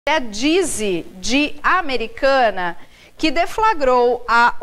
É a Dizzy de Americana que deflagrou a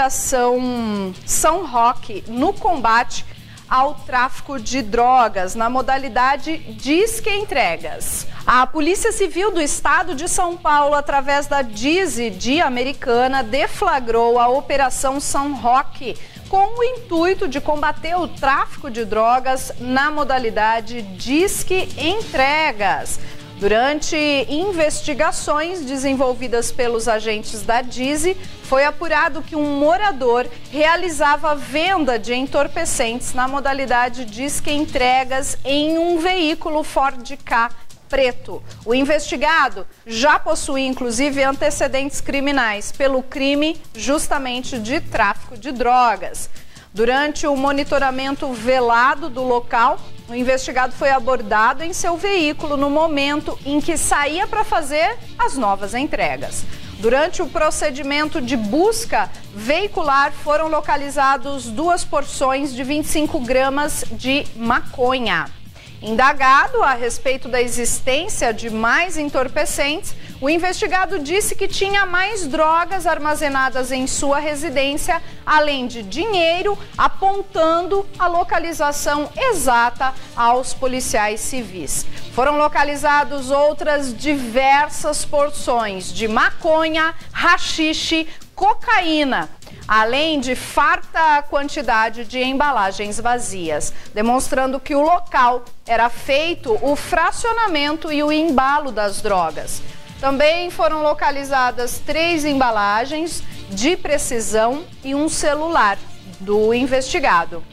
Operação São Roque no combate ao tráfico de drogas na modalidade Disque Entregas. A Polícia Civil do Estado de São Paulo, através da Dizzy de Americana, deflagrou a Operação São Roque com o intuito de combater o tráfico de drogas na modalidade Disque Entregas. Durante investigações desenvolvidas pelos agentes da Dizzy, foi apurado que um morador realizava venda de entorpecentes na modalidade Disque Entregas em um veículo Ford Ka preto. O investigado já possui, inclusive, antecedentes criminais pelo crime justamente de tráfico de drogas. Durante o monitoramento velado do local, o investigado foi abordado em seu veículo no momento em que saía para fazer as novas entregas. Durante o procedimento de busca veicular, foram localizados 2 porções de 25 gramas de maconha. Indagado a respeito da existência de mais entorpecentes, o investigado disse que tinha mais drogas armazenadas em sua residência, além de dinheiro, apontando a localização exata aos policiais civis. Foram localizados outras diversas porções de maconha, haxixe, cocaína, além de farta quantidade de embalagens vazias, demonstrando que o local era feito o fracionamento e o embalo das drogas. Também foram localizadas 3 embalagens de precisão e um celular do investigado.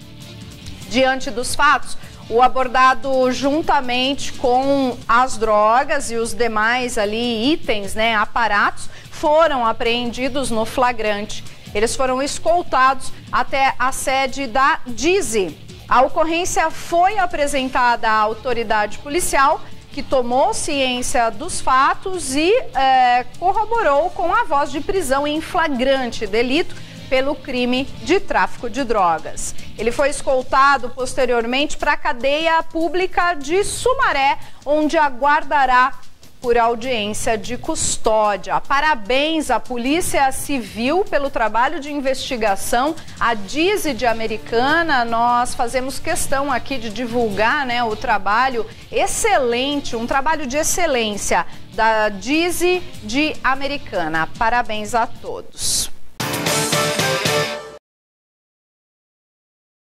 Diante dos fatos, o abordado juntamente com as drogas e os demais itens, aparatos, foram apreendidos no flagrante. Eles foram escoltados até a sede da Dizzy. A ocorrência foi apresentada à autoridade policial, que tomou ciência dos fatos e corroborou com a voz de prisão em flagrante delito pelo crime de tráfico de drogas. Ele foi escoltado posteriormente para a cadeia pública de Sumaré, onde aguardará por audiência de custódia. Parabéns à Polícia Civil pelo trabalho de investigação. A Dizzy de Americana, nós fazemos questão aqui de divulgar, o trabalho excelente, um trabalho de excelência da Dizzy de Americana. Parabéns a todos.